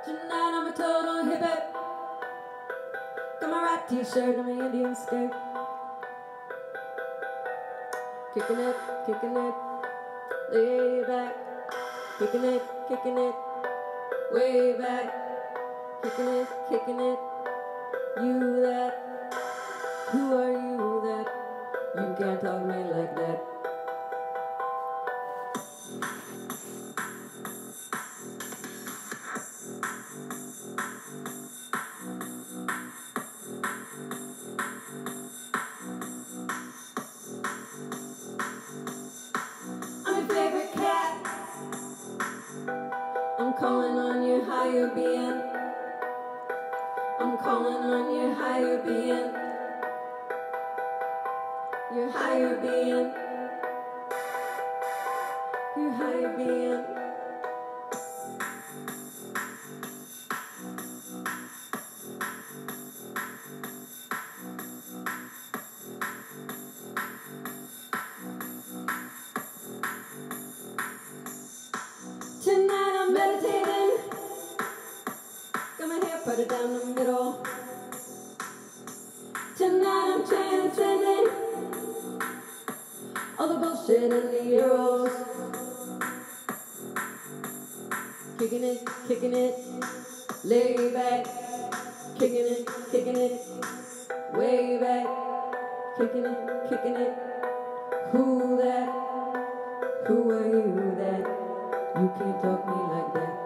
Tonight I'm a total hippie. Got my rat t-shirt and my Indian skirt. Kicking it, lay back. Kicking it, way back. Kicking it, you that. Who are you that? You can't talk to me like that. I'm your favorite cat. I'm calling on your higher being. I'm calling on your higher being. Your higher being. Your higher being. Tonight I'm meditating. Got my hair parted down the middle. Tonight I'm transcending all the bullshit and the arrows. Kicking it, lay back. Kicking it, way back. Kicking it, who that? Who are you that? You can't talk me like that.